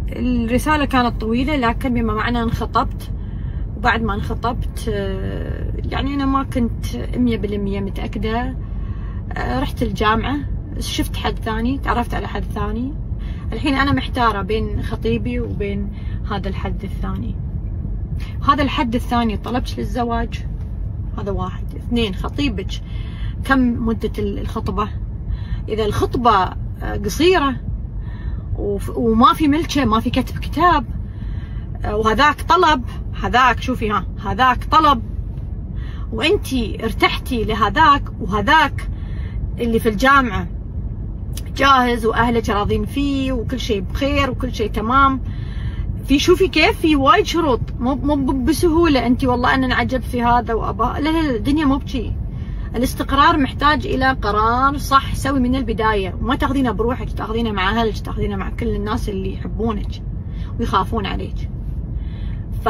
الرسالة كانت طويلة، لكن بما معنى انخطبت، وبعد ما انخطبت يعني أنا ما كنت 100% متأكدة. رحت الجامعة، شفت حد ثاني، تعرفت على حد ثاني. الحين أنا محتارة بين خطيبي وبين هذا الحد الثاني. هذا الحد الثاني طلبش للزواج، هذا واحد. اثنين، خطيبك كم مدة الخطبة؟ إذا الخطبة قصيرة وما في ملكة، ما في كتب كتاب، وهذاك طلب، هذاك شوفي هذاك طلب وانتي ارتحتي لهذاك، وهذاك اللي في الجامعة جاهز واهلك راضين فيه وكل شيء بخير وكل شيء تمام. شوفي كيف في وايد شروط، مو بسهولة انتي والله انا انعجبت في هذا وابا، لا الدنيا مو بشي. الاستقرار محتاج الى قرار صح سوي من البداية، وما تاخذينه بروحك، تاخذينه مع اهلك، تاخذينه مع كل الناس اللي يحبونك ويخافون عليك. ف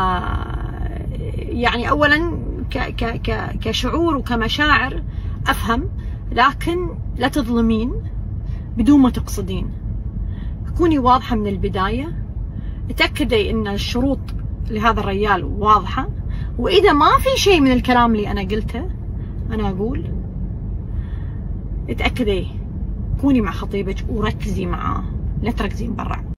يعني اولا كشعور وكمشاعر افهم، لكن لا تظلمين بدون ما تقصدين. كوني واضحة من البداية، اتأكدي ان الشروط لهذا الرجال واضحة، واذا ما في شيء من الكلام اللي انا قلته انا اقول اتأكدي، كوني مع خطيبك وركزي معاه، لا تركزين برا.